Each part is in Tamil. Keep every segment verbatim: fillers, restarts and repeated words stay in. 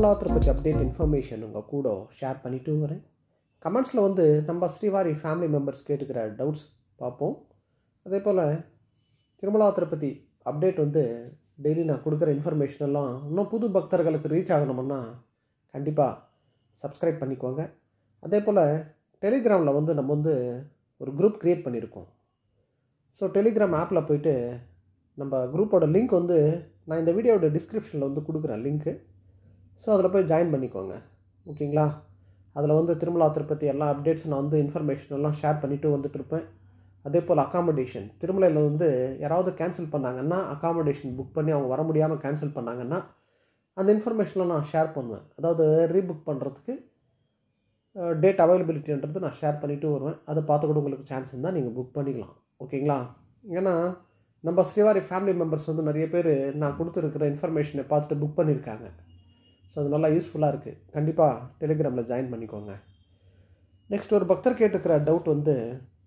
திருமலா திருப்பதி அப்டேட் இன்ஃபர்மேஷன் உங்கள் கூட ஷேர் பண்ணிட்டு வரேன். கமெண்ட்ஸில் வந்து நம்ம ஸ்ரீவாரி ஃபேமிலி மெம்பர்ஸ் கேட்டுக்கிற டவுட்ஸ் பார்ப்போம். அதே போல் திருமலா திருப்பதி அப்டேட் வந்து டெய்லி நான் கொடுக்குற இன்ஃபர்மேஷன் எல்லாம் இன்னும் புது பக்தர்களுக்கு ரீச் ஆகணும்னா கண்டிப்பாக சப்ஸ்கிரைப் பண்ணிக்கோங்க. அதே போல் டெலிகிராமில் வந்து நம்ம வந்து ஒரு குரூப் க்ரியேட் பண்ணியிருக்கோம். ஸோ டெலிகிராம் ஆப்பில் போய்ட்டு நம்ம குரூப்போட லிங்க் வந்து நான் இந்த வீடியோட டிஸ்கிரிப்ஷனில் வந்து கொடுக்குறேன் லிங்க்கு. ஸோ அதில் போய் ஜாயின் பண்ணிக்கோங்க, ஓகேங்களா? அதில் வந்து திருமலா திருப்பதி எல்லா அப்டேட்ஸ் நான் வந்து இன்ஃபர்மேஷன் எல்லாம் ஷேர் பண்ணிவிட்டு வந்துட்டுருப்பேன். அதே போல் அக்காமடேஷன் திருமலையில் வந்து யாராவது கேன்சல் பண்ணாங்கன்னா, அக்காமடேஷன் புக் பண்ணி அவங்க வர முடியாமல் கேன்சல் பண்ணாங்கன்னா அந்த இன்ஃபர்மேஷனில் நான் ஷேர் பண்ணுவேன். அதாவது ரீபுக் பண்ணுறதுக்கு டேட் அவைலபிலிட்டின்றது நான் ஷேர் பண்ணிவிட்டு வருவேன். அதை பார்த்து கூட உங்களுக்கு சான்ஸ் இருந்தால் நீங்கள் புக் பண்ணிக்கலாம், ஓகேங்களா? ஏன்னா நம்ம ஸ்ரீவாரி ஃபேமிலி மெம்பர்ஸ் வந்து நிறைய பேர் நான் கொடுத்துருக்கிற இன்ஃபர்மேஷனை பார்த்துட்டு புக் பண்ணியிருக்காங்க. ஸோ அது நல்லா யூஸ்ஃபுல்லாக இருக்குது. கண்டிப்பாக டெலிகிராமில் ஜாயின் பண்ணிக்கோங்க. நெக்ஸ்ட் ஒரு பக்தர் கேட்டுக்கிற டவுட் வந்து,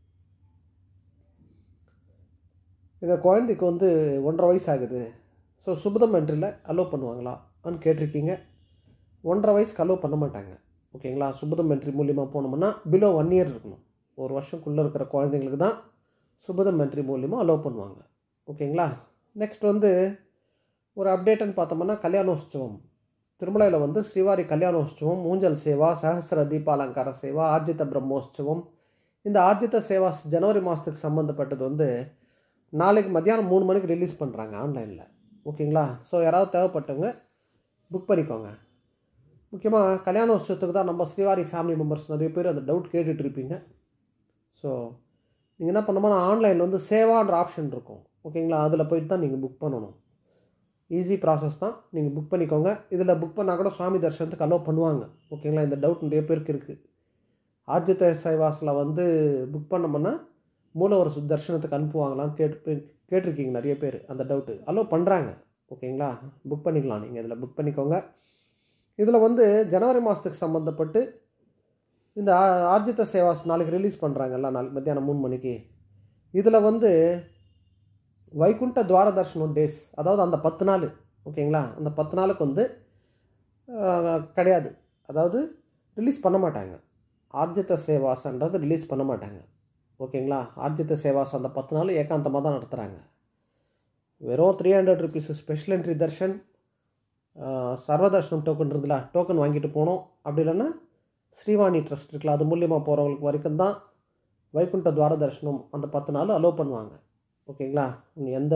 எங்கள் குழந்தைக்கு வந்து ஒன்றரை வயசு ஆகுது, ஸோ சுபதம் என்ட்ரியில் அலோவ் பண்ணுவாங்களா அப்படின்னு கேட்டிருக்கீங்க. ஒன்றரை வயசுக்கு அலோவ் பண்ண மாட்டாங்க, ஓகேங்களா? சுபதம் என்ட்ரி மூலியமாக போனோம்னா பிலோ ஒன் இயர் இருக்கணும். ஒரு வருஷம்குள்ளே இருக்கிற குழந்தைங்களுக்கு தான் சுபதம் என்ட்ரி மூலியமாக அலோவ் பண்ணுவாங்க, ஓகேங்களா? நெக்ஸ்ட் வந்து ஒரு அப்டேட்டுன்னு பார்த்தோம்னா கல்யாணோற்சவம் திருமலையில் வந்து ஸ்ரீவாரி கல்யாணோற்சவம், ஊஞ்சல் சேவா, சஹஸ்ர தீபாலங்கார சேவா, ஆர்ஜித பிரம்மோற்சவம், இந்த ஆர்ஜித சேவா ஜனவரி மாதத்துக்கு சம்மந்தப்பட்டது வந்து நாளைக்கு மத்தியானம் மூணு மணிக்கு ரிலீஸ் பண்ணுறாங்க ஆன்லைனில், ஓகேங்களா? ஸோ யாராவது தேவைப்பட்டவங்க புக் பண்ணிக்கோங்க. முக்கியமாக கல்யாணோற்சவத்துக்கு தான் நம்ம ஸ்ரீவாரி ஃபேமிலி மெம்பர்ஸ் நிறைய பேர் அந்த டவுட் கேட்டுட்ருப்பீங்க. ஸோ நீங்கள் என்ன பண்ணணும்னா ஆன்லைனில் வந்து சேவான்ற ஆப்ஷன் இருக்கும், ஓகேங்களா? அதில் போய்ட்டு தான் நீங்கள் புக் பண்ணணும். ஈஸி ப்ராசஸ் தான், நீங்கள் புக் பண்ணிக்கோங்க. இதில் புக் பண்ணால் கூட சுவாமி தரிசனத்துக்கு அலோவ் பண்ணுவாங்க, ஓகேங்களா? இந்த டவுட் நிறைய பேருக்கு இருக்குது. ஆர்ஜித சேவாஸில் வந்து புக் பண்ணோம்னா மூலவர் தரிசனத்துக்கு அனுப்புவாங்களான்னு கேட்டு கேட்டிருக்கீங்க நிறைய பேர். அந்த டவுட்டு அலோவ் பண்ணுறாங்க, ஓகேங்களா? புக் பண்ணிக்கலாம். நீங்கள் இதில் புக் பண்ணிக்கோங்க. இதில் வந்து ஜனவரி மாதத்துக்கு சம்மந்தப்பட்டு இந்த ஆர்ஜித சேவாஸ் நாளைக்கு ரிலீஸ் பண்ணுறாங்கல்ல, நாளைக்கு மத்தியானம் மூணு மணிக்கு. இதில் வந்து வைகுண்ட துவார தர்ஷனம் டேஸ், அதாவது அந்த பத்து நாள், ஓகேங்களா? அந்த பத்து நாளுக்கு வந்து கிடையாது, அதாவது ரிலீஸ் பண்ண மாட்டாங்க. ஆர்ஜித சேவாஸ்ன்றது ரிலீஸ் பண்ண மாட்டாங்க, ஓகேங்களா? ஆர்ஜித சேவாஸ் அந்த பத்து நாள் ஏகாந்தமாக தான் நடத்துகிறாங்க. வெறும் three hundred rupees special entry darshan, Sarvadarshanam token இருக்குல்ல, டோக்கன் வாங்கிட்டு போனோம். அப்படி இல்லைன்னா ஸ்ரீவாணி ட்ரஸ்ட் இருக்குல்ல, அது மூலியமாக போகிறவங்களுக்கு வரைக்கும் தான் வைகுண்ட துவார தர்ஷனம் அந்த பத்து நாள் அலோவ் பண்ணுவாங்க, ஓகேங்களா? எந்த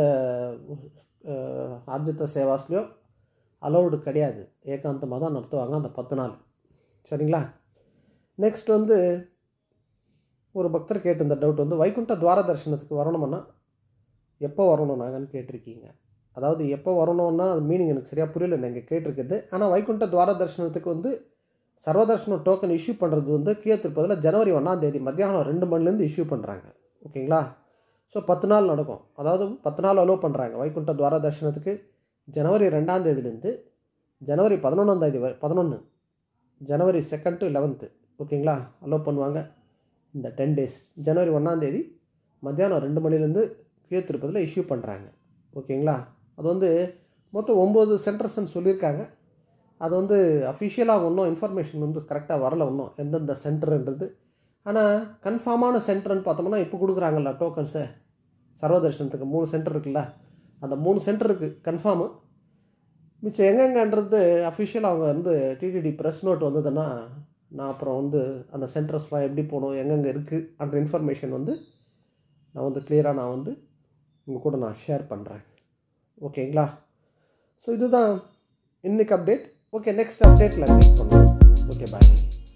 ஆர்ஜித சேவாஸ்லையும் அலோவ்டு கிடையாது, ஏகாந்தமாக தான் நடத்துவாங்க அந்த பத்து நாள், சரிங்களா? நெக்ஸ்ட் வந்து ஒரு பக்தர் கேட்டு இந்த டவுட் வந்து, வைகுண்ட துவார தரிசனத்துக்கு வரணும்னா எப்போ வரணும் நாங்கன்னு கேட்டிருக்கீங்க. அதாவது எப்போ வரணும்னா அது மீனிங் எனக்கு சரியாக புரியல நீங்கள் கேட்டிருக்குது. ஆனால் வைகுண்ட துவார தரிசனத்துக்கு வந்து சர்வதர்ஷனம் டோக்கன் இஷ்யூ பண்ணுறது வந்து கீழே திருப்பதியில் ஜனவரி ஒன்றாம் தேதி மத்தியானம் ரெண்டு மணிலேருந்து இஷ்யூ பண்ணுறாங்க, ஓகேங்களா? ஸோ பத்து நாள் நடக்கும், அதாவது பத்து நாள் அலோவ் பண்ணுறாங்க. வைகுண்ட துவார தர்ஷனத்துக்கு ஜனவரி ரெண்டாம் தேதியிலேருந்து ஜனவரி பதினொன்றாம் தேதி வரை பதினொன்று ஜனவரி செகண்ட் டு லெவன்த்து, ஓகேங்களா? அலோவ் பண்ணுவாங்க இந்த டென் டேஸ். ஜனவரி ஒன்றாம் தேதி மத்தியானம் ரெண்டு மணிலேருந்து கீழே திருப்பதியில் இஷ்யூ பண்ணுறாங்க, ஓகேங்களா? அது வந்து மொத்தம் ஒம்பது சென்டர்ஸ்ன்னு சொல்லியிருக்காங்க. அது வந்து அஃபிஷியலாக ஒன்றும் இன்ஃபர்மேஷன் வந்து கரெக்டாக வரலை இன்னும் எந்தெந்த சென்டருன்றது. ஆனால் கன்ஃபார்மான சென்டர்னு பார்த்தோம்னா இப்போ கொடுக்குறாங்கல்ல டோக்கன்ஸை, சர்வதர்ஷனத்துக்கு மூணு சென்டர் இருக்குல்ல, அந்த மூணு சென்டருக்கு கன்ஃபார்மு. மிச்சம் எங்கெங்கன்றது அஃபிஷியல் அவங்க வந்து டிடிடி ப்ரெஸ் நோட் வந்ததுன்னா நான் அப்புறம் வந்து அந்த சென்டர்ஸ்லாம் எப்படி போகணும், எங்கெங்கே இருக்குது அந்த இன்ஃபர்மேஷன் வந்து நான் வந்து கிளியராக நான் வந்து உங்கள் கூட நான் ஷேர் பண்ணுறேன், ஓகேங்களா? ஸோ இதுதான் இன்றைக்கி அப்டேட். ஓகே, நெக்ஸ்ட் அப்டேட்டில் மீட் பண்ணுவோம். ஓகே, பாய்.